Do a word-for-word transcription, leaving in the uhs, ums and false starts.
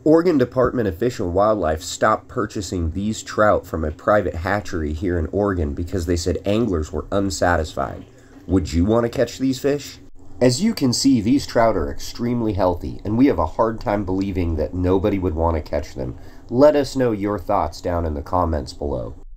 Oregon Department of Fish and Wildlife stopped purchasing these trout from a private hatchery here in Oregon because they said anglers were unsatisfied. Would you want to catch these fish? As you can see, these trout are extremely healthy, and we have a hard time believing that nobody would want to catch them. Let us know your thoughts down in the comments below.